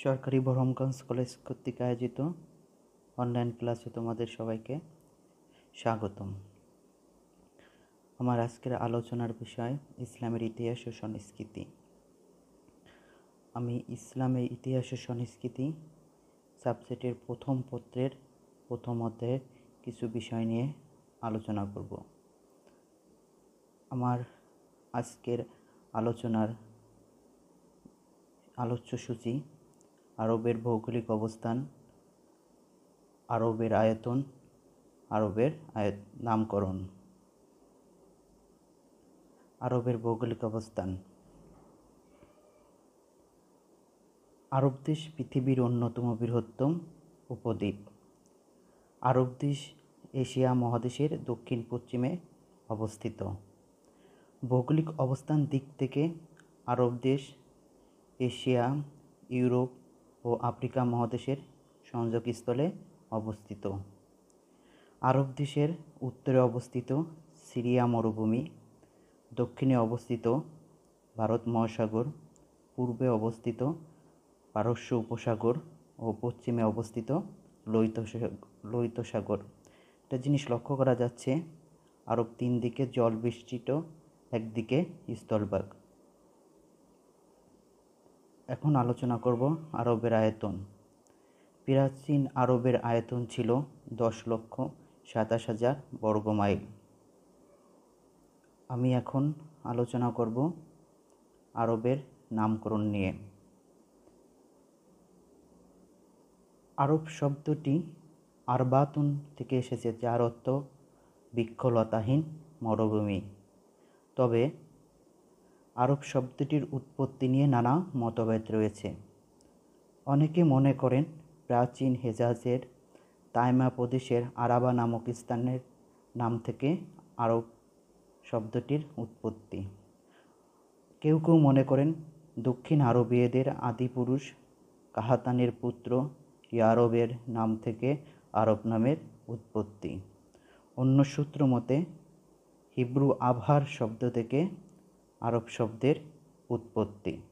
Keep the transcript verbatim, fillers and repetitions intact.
সরকারি বহরমগঞ্জ কলেজ কর্তৃক আয়োজিত অনলাইন ক্লাসে তোমাদের সবাইকে স্বাগতম। আমার আজকের আলোচনার বিষয় ইসলামের ইতিহাস ও সংস্কৃতি। আমি ইসলামের ইতিহাস ও সংস্কৃতি সাবজেক্টের প্রথম পত্রের প্রথম অধ্যায়ের কিছু বিষয় নিয়ে আলোচনা করব। আমার আজকের আলোচনার আলোচ্যসূচি: আরবের ভৌগোলিক অবস্থান, আরবের আয়তন, আরবের আয়ত নামকরণ। আরবের ভৌগোলিক অবস্থান। আরব দেশ পৃথিবীর অন্যতম বৃহত্তম উপদ্বীপ। আরব দেশ এশিয়া মহাদেশের দক্ষিণ পশ্চিমে অবস্থিত। ভৌগোলিক অবস্থান দিক থেকে আরব দেশ এশিয়া, ইউরোপ ও আফ্রিকা মহাদেশের সংযোগস্থলে অবস্থিত। আরব দেশের উত্তরে অবস্থিত সিরিয়া মরুভূমি, দক্ষিণে অবস্থিত ভারত মহাসাগর, পূর্বে অবস্থিত পারস্য উপসাগর ও পশ্চিমে অবস্থিত লোহিত লোহিত সাগর। একটা জিনিস লক্ষ্য করা যাচ্ছে, আরব তিন দিকে জল বেষ্টিত, একদিকে স্থলভাগ। এখন আলোচনা করব আরবের আয়তন। প্রাচীন আরবের আয়তন ছিল দশ লক্ষ সাতাশ হাজার বর্গ মাইল। আমি এখন আলোচনা করব আরবের নামকরণ নিয়ে। আরব শব্দটি আরবাতুন থেকে এসেছে, যার অর্থ বৃক্ষলতাহীন মরুভূমি। তবে আরব শব্দটির উৎপত্তি নিয়ে নানা মতভেদ রয়েছে। অনেকে মনে করেন প্রাচীন হেজাজের তাইমা প্রদেশের আরাবা নামক স্থানের নাম থেকে আরব শব্দটির উৎপত্তি। কেউ কেউ মনে করেন দক্ষিণ আরবীয়দের আদিপুরুষ কাহাতানের পুত্র ইয়ারবের নাম থেকে আরব নামের উৎপত্তি। অন্য সূত্র মতে হিব্রু আবহার শব্দ থেকে আরব শব্দের উৎপত্তি।